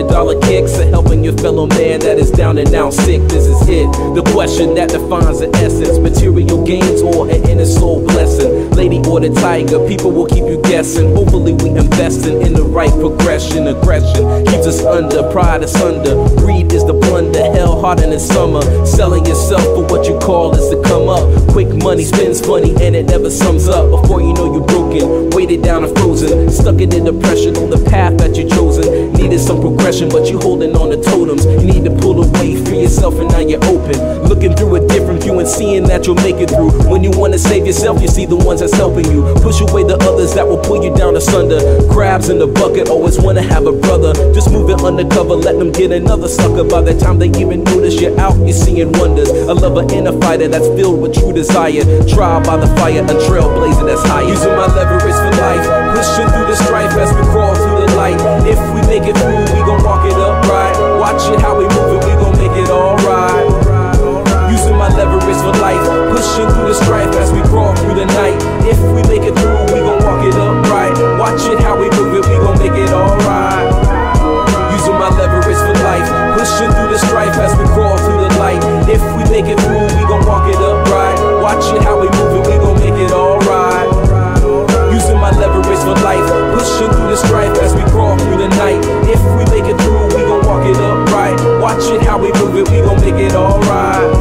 $2 kicks, or helping your fellow man that is down and out sick. This is it, the question that defines the essence. Material gains or an inner soul blessing. Lady or the tiger, people will keep you guessing. Hopefully we investing in the right progression. Aggression keeps us under, pride asunder. Greed is the plunder, hell harder than summer. Selling yourself for what you call is to come up. Quick money spends funny and it never sums up. Before you know you're broken, weighted down and frozen, stuck in the depression on the path that you've chosen. Needed some progression but you holding on to totems. You need to pull away, free yourself, and now you're open. Looking through a different view and seeing that you'll make it through. When you want to save yourself, you see the ones that's helping you. Push away the others that will pull you down asunder. Crabs in the bucket always want to have a brother. Just move it undercover, let them get another sucker. By the time they even notice you're out, you're seeing wonders. A lover and a fighter that's filled with true desire. Trial by the fire, a trailblazer that's higher. Using my leverage for life, pushing through the strife as we crawl through the light. If we make it through, we gon' walk it up right. Watch it how we move it, we gon' make it alright. Using my leverage for life, pushing through the strife as we crawl through the night. If we make it through, we gon' walk it up right. Watch it how we move it, we gon' make it alright. Using my leverage for life, pushing through the strife as we crawl through the light. If we make it through, we gon' walk it up right. Watch it how we move it, we gon' make it alright. Using my leverage for life, pushing through the strife as we crawl through the night. If we make it through, we gon' walk it up right. Watch it how we move it, we gon' make it alright.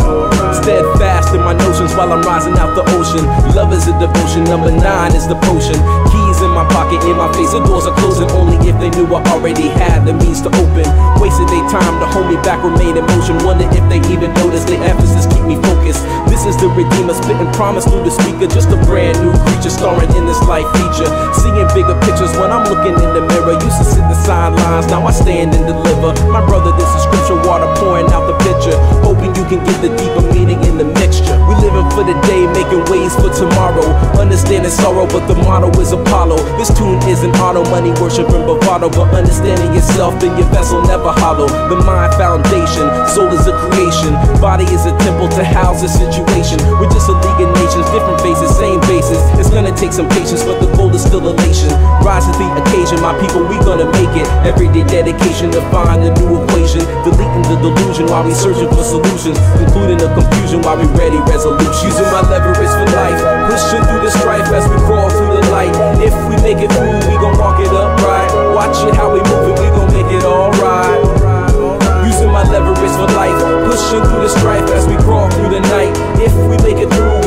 Steadfast in my notions while I'm rising out the ocean. Love is a devotion, number 9 is the potion. Keys in my pocket, in my face, the doors are closing. Only if they knew I already had the means to open. Wasted their time to hold me back, remain in motion. Wonder if they even notice the emphasis keep me focused. This is the Redeemer spitting promise through the speaker. Just a brand new creature starring in this life feature. Seeing bigger pictures when I'm looking in the mirror. Used to sit the sidelines, now I stand and deliver. My brother, this is scripture, water pouring out the picture. Hoping you can get the deeper meaning in the mixture. We living for the day, making ways for tomorrow. Understanding sorrow, but the motto is Apollo. This tune isn't auto, money, worship, and bravado. But understanding yourself, then your vessel never hollow. The mind foundation, soul is a creation. Body is a temple to house a situation. We're just a league of nations, different faces, same bases. It's gonna take some patience, but the goal is still elation. Rise to the occasion, my people, we gonna make it. Everyday dedication to find a new equation. Deleting the delusion while we searching for solutions. Including the confusion while we ready resolution. Using my leverage for life, pushing through the strife as we crawl through the light. If we make it through, we gon' walk it up right. Watch it how we move it, we gon' make it alright. Using my leverage for life, pushing through the strife as we crawl through the night. If we make it through,